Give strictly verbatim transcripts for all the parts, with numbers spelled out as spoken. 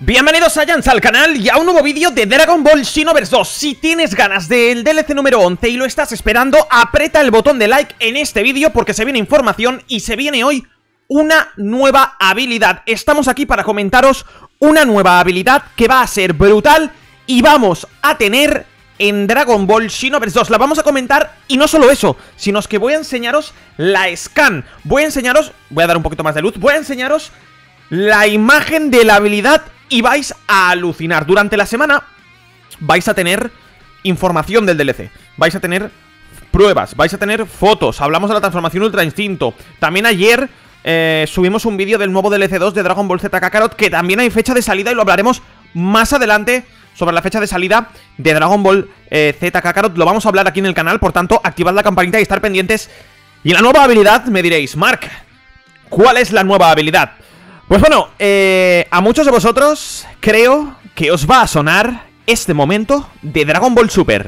Bienvenidos Saiyans al canal y a un nuevo vídeo de Dragon Ball Xenoverse dos. Si tienes ganas del D L C número once y lo estás esperando, aprieta el botón de like en este vídeo porque se viene información y se viene hoy una nueva habilidad. Estamos aquí para comentaros una nueva habilidad que va a ser brutal y vamos a tener en Dragon Ball Xenoverse dos. La vamos a comentar y no solo eso, sino que voy a enseñaros la scan. Voy a enseñaros, voy a dar un poquito más de luz, voy a enseñaros la imagen de la habilidad y vais a alucinar. Durante la semana vais a tener información del D L C, vais a tener pruebas, vais a tener fotos, hablamos de la transformación Ultra Instinto. También ayer eh, subimos un vídeo del nuevo D L C dos de Dragon Ball Z Kakarot, que también hay fecha de salida y lo hablaremos más adelante sobre la fecha de salida de Dragon Ball eh, Z Kakarot. Lo vamos a hablar aquí en el canal, por tanto, activad la campanita y estar pendientes. Y la nueva habilidad, me diréis, Mark, ¿cuál es la nueva habilidad? Pues bueno, eh, a muchos de vosotros creo que os va a sonar este momento de Dragon Ball Super.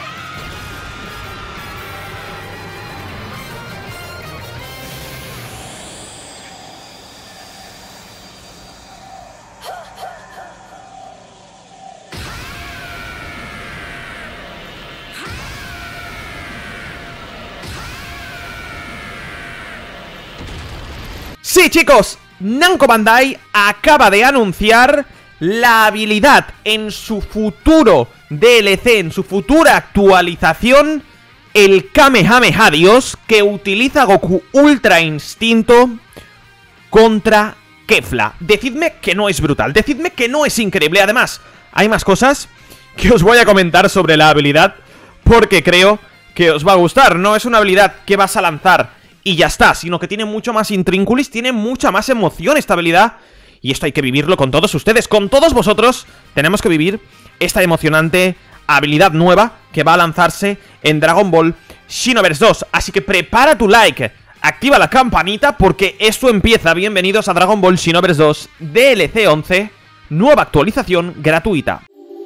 Sí, chicos, Namco Bandai acaba de anunciar la habilidad en su futuro D L C, en su futura actualización, el Kamehameha Dios, que utiliza Goku Ultra Instinto contra Kefla. Decidme que no es brutal, decidme que no es increíble. Además, hay más cosas que os voy a comentar sobre la habilidad porque creo que os va a gustar. No es una habilidad que vas a lanzar y ya está, sino que tiene mucho más intrínculis, tiene mucha más emoción esta habilidad. Y esto hay que vivirlo con todos ustedes, con todos vosotros. Tenemos que vivir esta emocionante habilidad nueva que va a lanzarse en Dragon Ball Xenoverse dos. Así que prepara tu like, activa la campanita porque esto empieza. Bienvenidos a Dragon Ball Xenoverse dos D L C once, nueva actualización gratuita.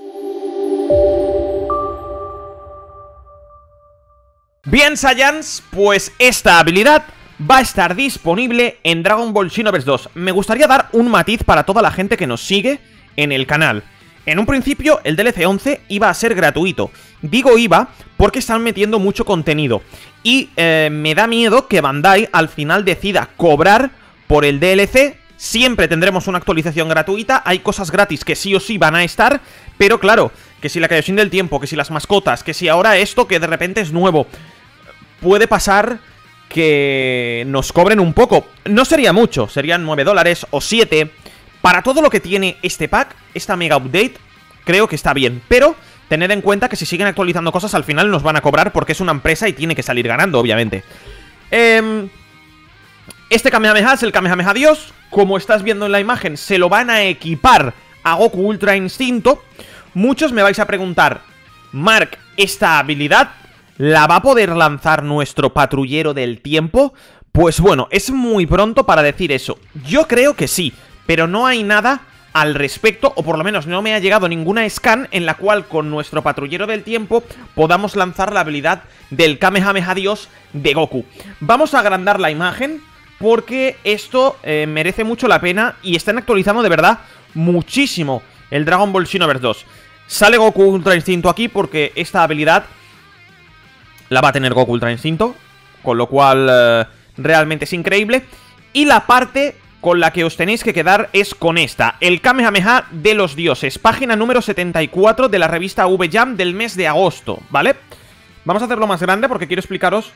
Bien, Saiyans, pues esta habilidad va a estar disponible en Dragon Ball Xenoverse dos. Me gustaría dar un matiz para toda la gente que nos sigue en el canal. En un principio, el D L C once iba a ser gratuito. Digo iba porque están metiendo mucho contenido. Y eh, me da miedo que Bandai al final decida cobrar por el D L C. Siempre tendremos una actualización gratuita. Hay cosas gratis que sí o sí van a estar. Pero claro, que si la Kaioshin del tiempo, que si las mascotas, que si ahora esto que de repente es nuevo, puede pasar que nos cobren un poco. No sería mucho, serían nueve dólares o siete. Para todo lo que tiene este pack, esta mega update, creo que está bien. Pero tened en cuenta que si siguen actualizando cosas, al final nos van a cobrar porque es una empresa y tiene que salir ganando, obviamente. eh, Este Kamehameha es el Kamehameha Dios. Como estás viendo en la imagen, se lo van a equipar a Goku Ultra Instinto. Muchos me vais a preguntar, Mark, ¿esta habilidad la va a poder lanzar nuestro patrullero del tiempo? Pues bueno, es muy pronto para decir eso. Yo creo que sí, pero no hay nada al respecto, o por lo menos no me ha llegado ninguna scan en la cual con nuestro patrullero del tiempo podamos lanzar la habilidad del Kamehameha Dios de Goku. Vamos a agrandar la imagen porque esto eh, merece mucho la pena y están actualizando de verdad muchísimo el Dragon Ball Xenoverse dos. Sale Goku Ultra Instinto aquí porque esta habilidad la va a tener Goku Ultra Instinto, con lo cual eh, realmente es increíble. Y la parte con la que os tenéis que quedar es con esta, el Kamehameha de los dioses, página número setenta y cuatro de la revista V-Jam del mes de agosto, ¿vale? Vamos a hacerlo más grande porque quiero explicaros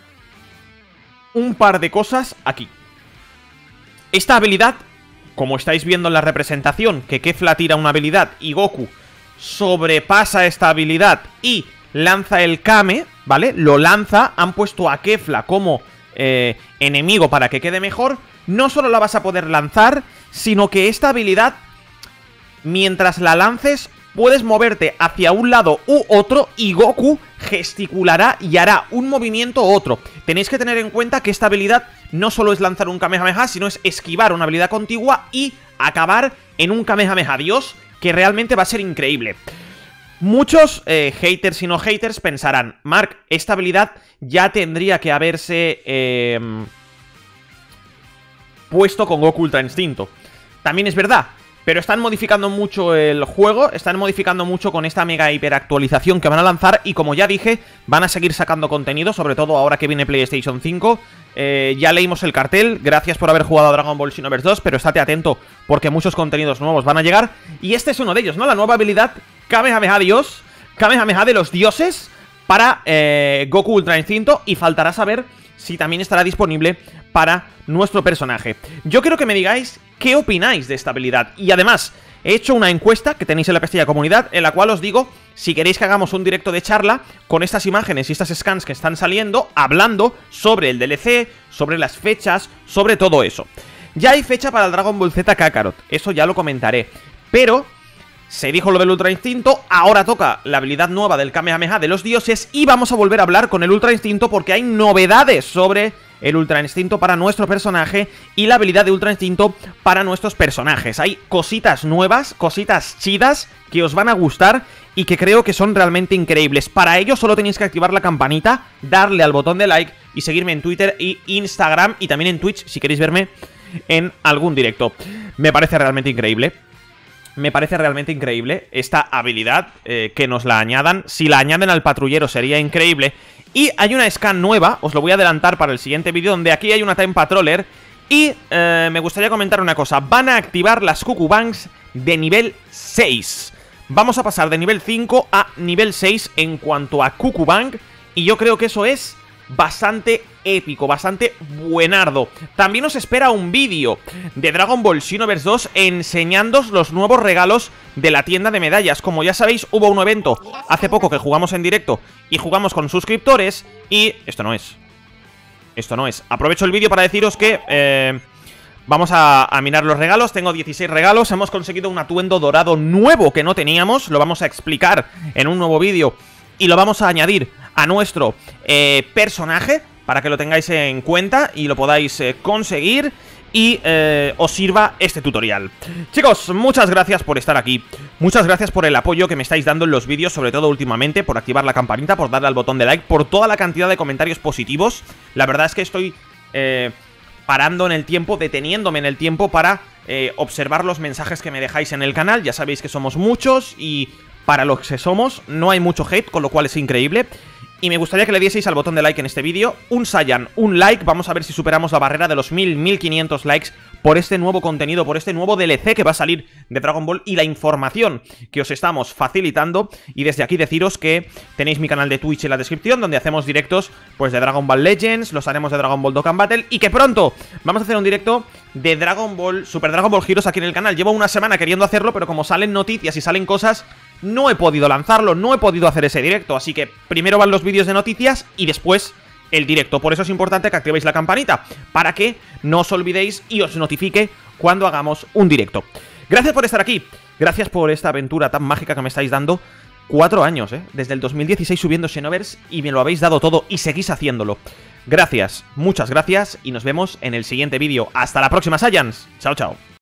un par de cosas aquí. Esta habilidad, como estáis viendo en la representación, que Kefla tira una habilidad y Goku sobrepasa esta habilidad y lanza el Kame, ¿vale? Lo lanza, han puesto a Kefla como eh, enemigo para que quede mejor. No solo la vas a poder lanzar, sino que esta habilidad, mientras la lances, puedes moverte hacia un lado u otro y Goku gesticulará y hará un movimiento u otro. Tenéis que tener en cuenta que esta habilidad no solo es lanzar un Kamehameha, sino es esquivar una habilidad contigua y acabar en un Kamehameha Dios, que realmente va a ser increíble. Muchos eh, haters y no haters pensarán, Mark, esta habilidad ya tendría que haberse eh, puesto con Goku Ultra Instinto. También es verdad, Pero están modificando mucho el juego, están modificando mucho con esta mega hiper actualización que van a lanzar. Y como ya dije, van a seguir sacando contenido, sobre todo ahora que viene PlayStation cinco. eh, Ya leímos el cartel, gracias por haber jugado a Dragon Ball Xenoverse dos, pero estate atento porque muchos contenidos nuevos van a llegar. Y este es uno de ellos, ¿no? La nueva habilidad Kamehameha Dios, Kamehameha de los dioses para eh, Goku Ultra Instinto. Y faltará saber si también estará disponible para nuestro personaje. Yo quiero que me digáis qué opináis de esta habilidad. Y además, he hecho una encuesta que tenéis en la pestaña comunidad, en la cual os digo si queréis que hagamos un directo de charla con estas imágenes y estas scans que están saliendo, hablando sobre el D L C, sobre las fechas, sobre todo eso. Ya hay fecha para el Dragon Ball Z Kakarot, eso ya lo comentaré. Pero se dijo lo del Ultra Instinto, ahora toca la habilidad nueva del Kamehameha de los dioses. Y vamos a volver a hablar con el Ultra Instinto porque hay novedades sobre el Ultra Instinto para nuestro personaje y la habilidad de Ultra Instinto para nuestros personajes. Hay cositas nuevas, cositas chidas que os van a gustar y que creo que son realmente increíbles. Para ello solo tenéis que activar la campanita, darle al botón de like y seguirme en Twitter y Instagram y también en Twitch si queréis verme en algún directo. Me parece realmente increíble. Me parece realmente increíble esta habilidad, eh, que nos la añadan. Si la añaden al patrullero sería increíble. Y hay una scan nueva, os lo voy a adelantar para el siguiente vídeo, donde aquí hay una Time Patroller. Y eh, me gustaría comentar una cosa. Van a activar las Cuckoo Banks de nivel seis. Vamos a pasar de nivel cinco a nivel seis en cuanto a Cuckoo Bank. Y yo creo que eso es bastante épico, bastante buenardo. También os espera un vídeo de Dragon Ball Xenoverse dos enseñándoos los nuevos regalos de la tienda de medallas. Como ya sabéis, hubo un evento hace poco que jugamos en directo y jugamos con suscriptores. Y esto no es Esto no es Aprovecho el vídeo para deciros que eh, vamos a, a mirar los regalos. Tengo dieciséis regalos, hemos conseguido un atuendo dorado nuevo que no teníamos. Lo vamos a explicar en un nuevo vídeo y lo vamos a añadir a nuestro eh, personaje para que lo tengáis en cuenta y lo podáis eh, conseguir y eh, os sirva este tutorial. Chicos, muchas gracias por estar aquí. Muchas gracias por el apoyo que me estáis dando en los vídeos, sobre todo últimamente, por activar la campanita, por darle al botón de like, por toda la cantidad de comentarios positivos. La verdad es que estoy eh, parando en el tiempo, deteniéndome en el tiempo para eh, observar los mensajes que me dejáis en el canal. Ya sabéis que somos muchos y para los que somos no hay mucho hate, con lo cual es increíble. Y me gustaría que le dieseis al botón de like en este vídeo. Un Saiyan, un like. Vamos a ver si superamos la barrera de los mil, mil quinientos likes por este nuevo contenido, por este nuevo D L C que va a salir de Dragon Ball y la información que os estamos facilitando. Y desde aquí deciros que tenéis mi canal de Twitch en la descripción, donde hacemos directos pues de Dragon Ball Legends, los haremos de Dragon Ball Dokkan Battle. Y que pronto vamos a hacer un directo de Dragon Ball, Super Dragon Ball Heroes aquí en el canal. Llevo una semana queriendo hacerlo, pero como salen noticias y salen cosas, no he podido lanzarlo, no he podido hacer ese directo. Así que primero van los vídeos de noticias y después el directo. Por eso es importante que activéis la campanita, para que no os olvidéis y os notifique cuando hagamos un directo. Gracias por estar aquí, gracias por esta aventura tan mágica que me estáis dando. Cuatro años, ¿eh? Desde el dos mil dieciséis subiendo Xenoverse y me lo habéis dado todo y seguís haciéndolo. Gracias, muchas gracias y nos vemos en el siguiente vídeo. Hasta la próxima, Saiyans. Chao, chao.